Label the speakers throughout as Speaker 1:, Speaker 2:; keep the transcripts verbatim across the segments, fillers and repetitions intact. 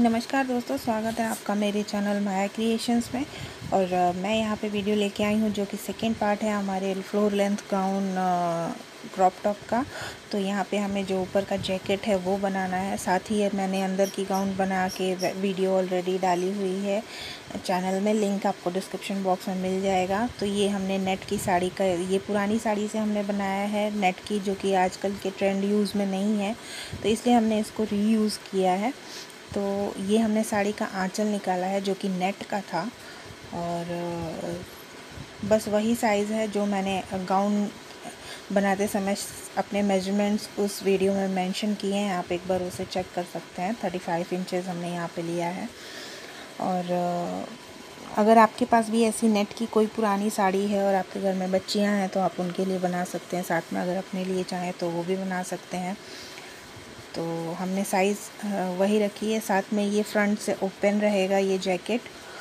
Speaker 1: नमस्कार दोस्तों, स्वागत है आपका मेरे चैनल माया क्रिएशंस में। और अ, मैं यहाँ पे वीडियो लेके आई हूँ जो कि सेकेंड पार्ट है हमारे floor length gown crop top का। तो यहाँ पे हमें जो ऊपर का जैकेट है वो बनाना है, साथ ही मैंने अंदर की गाउन बना के वीडियो ऑलरेडी डाली हुई है चैनल में, लिंक आपको डिस्क्रिप्शन बॉक्स में मिल जाएगा। तो ये हमने नेट की साड़ी का, ये पुरानी साड़ी से हमने बनाया है नेट की, जो कि आजकल के ट्रेंड यूज़ में नहीं है, तो इसलिए हमने इसको रीयूज़ किया है। तो ये हमने साड़ी का आंचल निकाला है जो कि नेट का था, और बस वही साइज़ है जो मैंने गाउन बनाते समय अपने मेजरमेंट्स उस वीडियो में मेंशन किए हैं। आप एक बार उसे चेक कर सकते हैं। थर्टी फाइव इंचेस हमने यहाँ पे लिया है। और अगर आपके पास भी ऐसी नेट की कोई पुरानी साड़ी है और आपके घर में बच्चियाँ हैं तो आप उनके लिए बना सकते हैं, साथ में अगर अपने लिए चाहें तो वो भी बना सकते हैं। तो हमने साइज़ वही रखी है। साथ में ये फ्रंट से ओपन रहेगा ये जैकेट,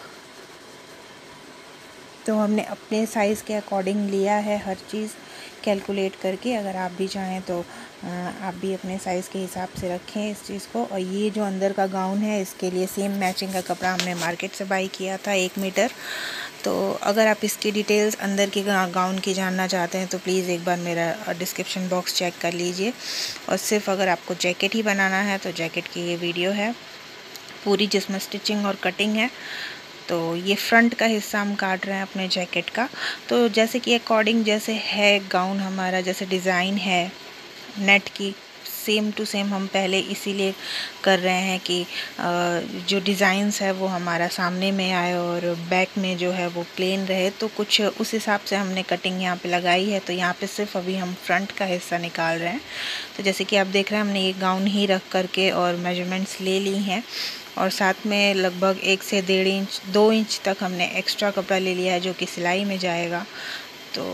Speaker 1: तो हमने अपने साइज़ के अकॉर्डिंग लिया है, हर चीज़ कैलकुलेट करके। अगर आप भी चाहें तो आप भी अपने साइज़ के हिसाब से रखें इस चीज़ को। और ये जो अंदर का गाउन है, इसके लिए सेम मैचिंग का कपड़ा हमने मार्केट से बाई किया था, एक मीटर। तो अगर आप इसकी डिटेल्स अंदर की गाउन की जानना चाहते हैं तो प्लीज़ एक बार मेरा डिस्क्रिप्शन बॉक्स चेक कर लीजिए। और सिर्फ अगर आपको जैकेट ही बनाना है तो जैकेट की ये वीडियो है पूरी, जिसमें स्टिचिंग और कटिंग है। तो ये फ्रंट का हिस्सा हम काट रहे हैं अपने जैकेट का। तो जैसे कि अकॉर्डिंग जैसे है गाउन हमारा, जैसे डिज़ाइन है नेट की, सेम टू सेम हम पहले इसीलिए कर रहे हैं कि जो डिज़ाइंस है वो हमारा सामने में आए और बैक में जो है वो प्लेन रहे। तो कुछ उस हिसाब से हमने कटिंग यहाँ पे लगाई है। तो यहाँ पे सिर्फ अभी हम फ्रंट का हिस्सा निकाल रहे हैं। तो जैसे कि आप देख रहे हैं, हमने ये गाउन ही रख करके और मेजरमेंट्स ले ली हैं, और साथ में लगभग एक से डेढ़ इंच दो इंच तक हमने एक्स्ट्रा कपड़ा ले लिया है जो कि सिलाई में जाएगा। तो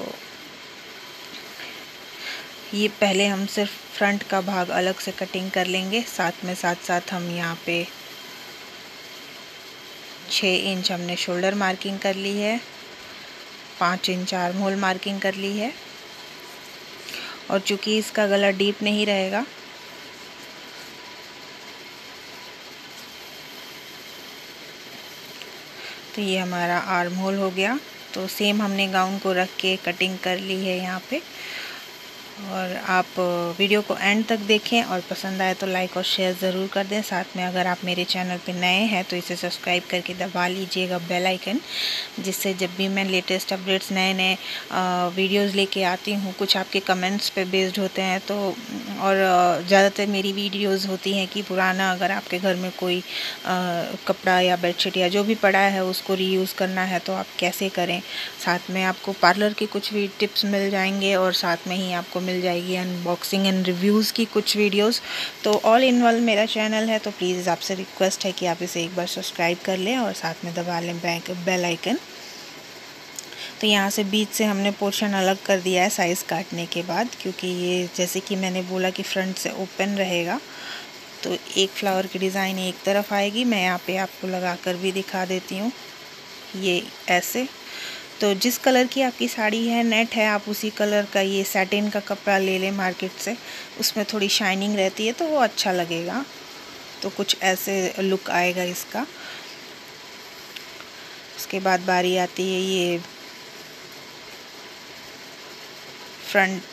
Speaker 1: ये पहले हम सिर्फ फ्रंट का भाग अलग से कटिंग कर लेंगे। साथ में साथ साथ हम यहाँ पे छः इंच हमने शोल्डर मार्किंग कर ली है, पाँच इंच आर्म होल मार्किंग कर ली है। और चूँकि इसका गला डीप नहीं रहेगा, तो ये हमारा आर्म होल हो गया। तो सेम हमने गाउन को रख के कटिंग कर ली है यहाँ पे। और आप वीडियो को एंड तक देखें, और पसंद आए तो लाइक और शेयर ज़रूर कर दें। साथ में अगर आप मेरे चैनल पे नए हैं तो इसे सब्सक्राइब करके दबा लीजिएगा बेल आइकन, जिससे जब भी मैं लेटेस्ट अपडेट्स नए नए वीडियोस लेके आती हूँ, कुछ आपके कमेंट्स पे बेस्ड होते हैं। तो और ज़्यादातर मेरी वीडियोस होती हैं कि पुराना अगर आपके घर में कोई आ, कपड़ा या बेडशीट या जो भी पड़ा है उसको रीयूज़ करना है तो आप कैसे करें। साथ में आपको पार्लर की कुछ भी टिप्स मिल जाएंगे, और साथ में ही आपको मिल जाएगी अनबॉक्सिंग एंड रिव्यूज़ की कुछ वीडियोस। तो ऑल इन वन मेरा चैनल है, तो प्लीज़ आपसे रिक्वेस्ट है कि आप इसे एक बार सब्सक्राइब कर लें और साथ में दबा लें बेल आइकन। तो यहाँ से बीच से हमने पोर्शन अलग कर दिया है साइज़ काटने के बाद, क्योंकि ये जैसे कि मैंने बोला कि फ्रंट से ओपन रहेगा, तो एक फ्लावर की डिज़ाइन एक तरफ आएगी। मैं यहाँ पे आपको लगा कर भी दिखा देती हूँ, ये ऐसे। तो जिस कलर की आपकी साड़ी है, नेट है, आप उसी कलर का ये सैटिन का कपड़ा ले लें मार्केट से, उसमें थोड़ी शाइनिंग रहती है तो वो अच्छा लगेगा। तो कुछ ऐसे लुक आएगा इसका। उसके बाद बारी आती है ये फ्रंट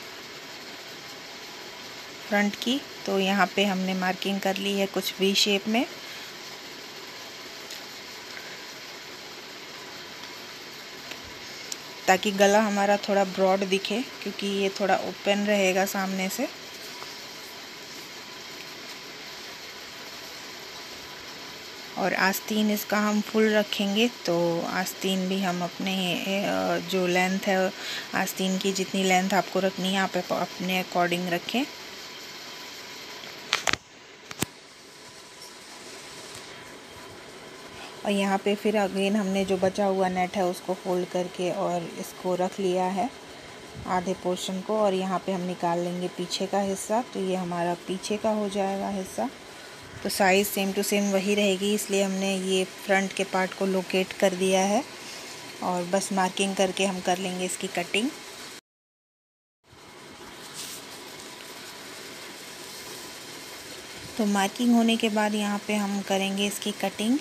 Speaker 1: फ्रंट की। तो यहाँ पे हमने मार्किंग कर ली है कुछ वी शेप में, ताकि गला हमारा थोड़ा ब्रॉड दिखे, क्योंकि ये थोड़ा ओपन रहेगा सामने से। और आस्तीन इसका हम फुल रखेंगे, तो आस्तीन भी हम अपने जो लेंथ है आस्तीन की, जितनी लेंथ आपको रखनी है आप अपने अकॉर्डिंग रखें। और यहाँ पे फिर अगेन हमने जो बचा हुआ नेट है उसको फोल्ड करके और इसको रख लिया है आधे पोर्शन को। और यहाँ पे हम निकाल लेंगे पीछे का हिस्सा, तो ये हमारा पीछे का हो जाएगा हिस्सा। तो साइज़ सेम टू सेम वही रहेगी, इसलिए हमने ये फ्रंट के पार्ट को लोकेट कर दिया है, और बस मार्किंग करके हम कर लेंगे इसकी कटिंग। तो मार्किंग होने के बाद यहाँ पे हम करेंगे इसकी कटिंग।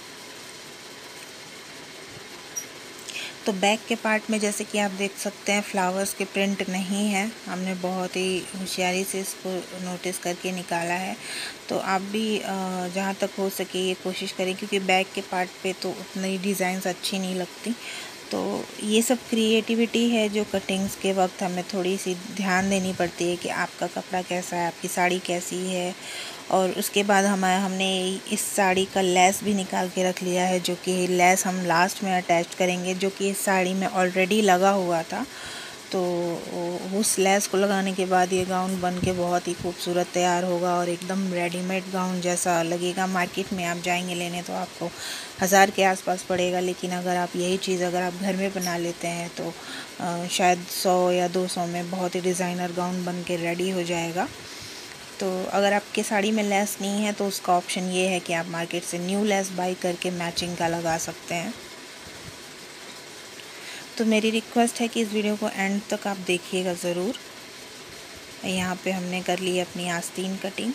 Speaker 1: तो बैक के पार्ट में जैसे कि आप देख सकते हैं फ्लावर्स के प्रिंट नहीं है, हमने बहुत ही होशियारी से इसको नोटिस करके निकाला है। तो आप भी जहाँ तक हो सके ये कोशिश करें, क्योंकि बैक के पार्ट पे तो उतनी डिज़ाइंस अच्छी नहीं लगती। तो ये सब क्रिएटिविटी है जो कटिंग्स के वक्त हमें थोड़ी सी ध्यान देनी पड़ती है कि आपका कपड़ा कैसा है, आपकी साड़ी कैसी है। और उसके बाद हमारे हमने इस साड़ी का लेस भी निकाल के रख लिया है, जो कि लेस हम लास्ट में अटैच करेंगे, जो कि इस साड़ी में ऑलरेडी लगा हुआ था। तो उस लेस को लगाने के बाद ये गाउन बन के बहुत ही खूबसूरत तैयार होगा और एकदम रेडीमेड गाउन जैसा लगेगा। मार्केट में आप जाएंगे लेने तो आपको हज़ार के आसपास पड़ेगा, लेकिन अगर आप यही चीज़ अगर आप घर में बना लेते हैं तो आ, शायद सौ या दो सौ में बहुत ही डिज़ाइनर गाउन बन के रेडी हो जाएगा। तो अगर आपके साड़ी में लेस नहीं है तो उसका ऑप्शन ये है कि आप मार्केट से न्यू लेस बाई करके मैचिंग का लगा सकते हैं। तो मेरी रिक्वेस्ट है कि इस वीडियो को एंड तक आप देखिएगा ज़रूर। यहाँ पे हमने कर ली अपनी आस्तीन कटिंग।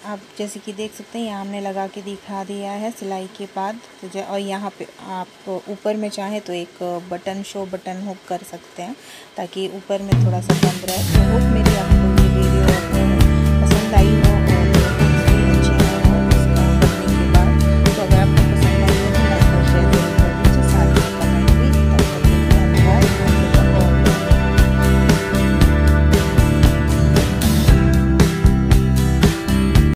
Speaker 1: आप जैसे कि देख सकते हैं यहाँ हमने लगा के दिखा दिया है सिलाई के बाद। तो और यहाँ पे आप ऊपर में चाहे तो एक बटन शो बटन हुक कर सकते हैं ताकि ऊपर में थोड़ा सा बंद रहे। तो होप मेरी आपको ये वीडियो पसंद आई